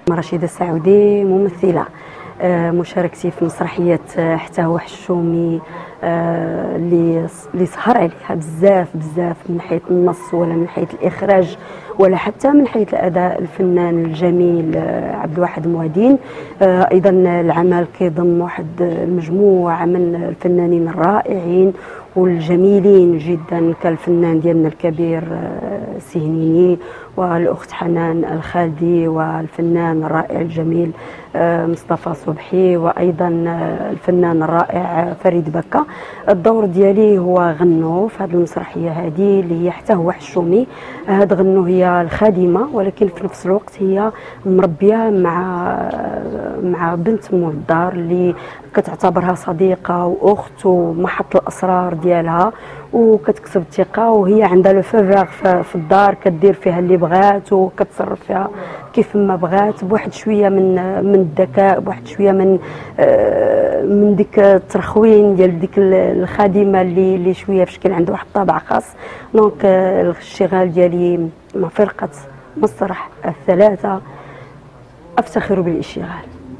رشيدة السعودي ممثلة. مشاركتي في مسرحية حتى هو حشومي اللي سهر عليها بزاف من ناحية النص ولا من حيث الإخراج ولا حتى من حيث الأداء الفنان الجميل عبد الواحد موادين. أيضا العمل كيضم واحد المجموعة من الفنانين الرائعين والجميلين جدا كالفنان ديالنا الكبير سهنيني والأخت حنان الخالدي والفنان الرائع الجميل مصطفى صبحي وأيضا الفنان الرائع فريد بكا. الدور ديالي هو غنو في هذه المسرحية هذه اللي هي حتى هو حشومي. هاد غنو هي الخادمة ولكن في نفس الوقت هي مربية مع بنت مول الدار اللي كتعتبرها صديقة وأخت ومحط الأسرار ديالها وكتكسب الثقة، وهي عندها لو فراغ في الدار كدير فيها اللي بغات وكتصرف فيها كيف ما بغات بواحد شوية من الذكاء، بواحد شوية من ديك الترخوين ديال ديك الخادمة اللي شوية بشكل عنده واحد الطابع خاص. دونك الاشتغال ديالي مع فرقة مسرح الثلاثة أفتخر بالاشتغال.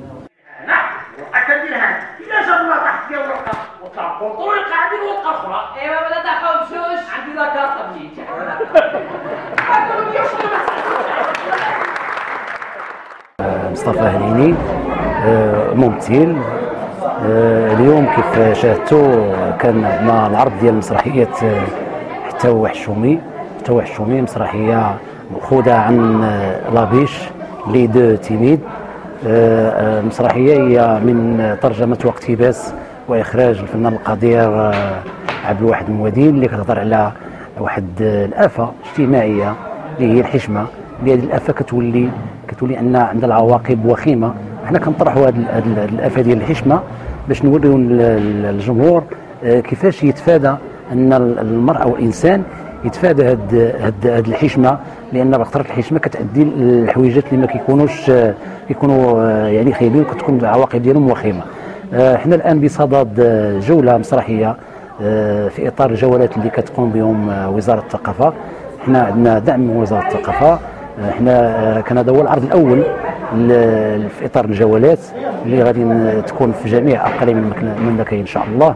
مصطفى هليني ممثل. اليوم كيف شاهدتوا كان عندنا العرض ديال مسرحية حتى هو حشومي. حتى هو حشومي مسرحية مأخوذة عن لابيش لي دو تيميد. مسرحية هي من ترجمة واقتباس وإخراج الفنان القدير عبد الواحد موادين اللي كتهضر على واحد الآفة اجتماعية اللي هي الحشمة. اللي هذه الآفة كتولي أن عندها العواقب وخيمة. حنا كنطرحوا هذه الآفة ديال الحشمة باش نوريو للجمهور كيفاش يتفادى أن المرأة والإنسان يتفادى هاد الحشمة، لأن بخطرة الحشمة كتأدي للحويجات اللي ما كيكونوا يعني خايبين وكتكون العواقب ديالهم وخيمة. حنا الآن بصدد جولة مسرحية في إطار الجولات اللي كتقوم بهم وزارة الثقافة. حنا عندنا دعم من وزارة الثقافة. حنا كان هذا هو العرض الأول في إطار الجولات اللي غادي تكون في جميع أقاليم المملكة إن شاء الله.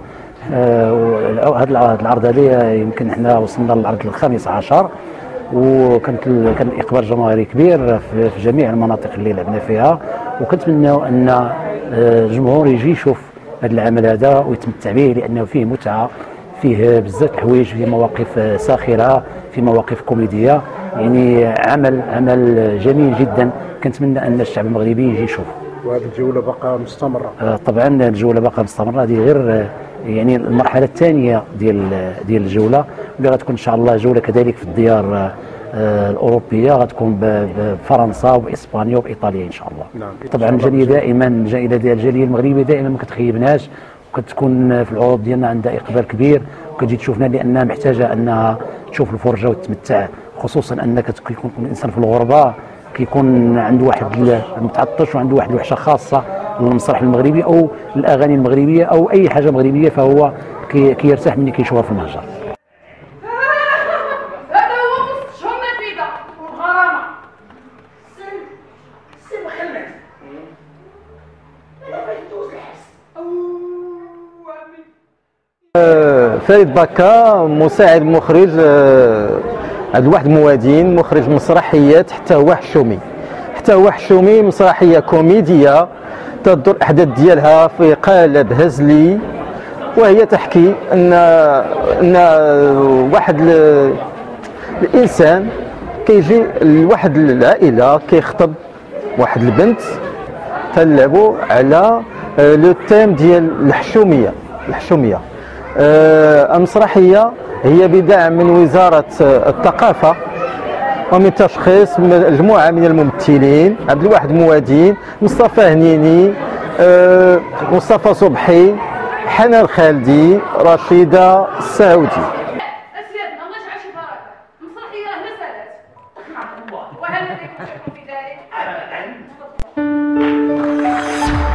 هذا العرض هذا يمكن حنا وصلنا للعرض الخامس عشر، وكان إقبال جماهيري كبير في جميع المناطق اللي لعبنا فيها، وكنتمناو أن الجمهور يجي يشوف هذا العمل هذا ويتمتع به، لأنه فيه متعة، فيه بزاف الحوايج، فيه مواقف ساخرة، فيه مواقف كوميدية، يعني عمل جميل جدا. كنتمنى أن الشعب المغربي يجي يشوف. وهذه الجولة باقا مستمرة؟ طبعا الجولة باقا مستمرة. هذه غير يعني المرحلة الثانية ديال الجولة اللي غتكون إن شاء الله جولة كذلك في الديار الأوروبية، غتكون بفرنسا وبإسبانيا وبإيطاليا إن شاء الله. نعم. طبعا الجالية دائما الجالية المغربية دائما ما كتخيبناش، وكتكون في العروض ديالنا عندها إقبال كبير، وكتجي تشوفنا لأنها محتاجة أنها تشوف الفرجة وتتمتع، خصوصا أنك كيكون الإنسان في الغربة كيكون عنده واحد متعطش وعنده واحد الوحشة خاصة للمسرح المغربي أو الأغاني المغربية أو أي حاجة مغربية، فهو كيرتاح ملي كيشوفها في المهجر. فريد بكا مساعد مخرج عبد الواحد موادين، مخرج مسرحيات حتى هو حشومي. حتى هو حشومي مسرحيه كوميديه تدور الاحداث ديالها في قالب هزلي، وهي تحكي ان واحد الانسان كيجي لواحد العائله كيخطب واحد البنت، تلعبوا على لو تيم ديال الحشوميه. المسرحيه هي بدعم من وزاره الثقافه ومن تشخيص مجموعه من الممثلين: عبد الواحد موادين، مصطفى هنيني، مصطفى صبحي، حنان الخالدي، رشيدة السعودي. وهل لديكم شك في ذلك؟